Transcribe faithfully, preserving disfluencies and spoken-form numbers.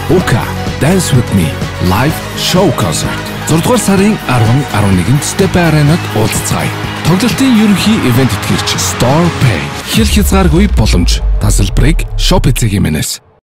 Oka Dance with me live show concert. зургаадугаар сарын арван, арван нэгнд Step Arena-д уулзцаая. Тоглолтын ерөнхий ивент итгэгч Star Pay. Хэл хязгааргүй боломж. Тасалбарыг Shopee-ийн мэнэс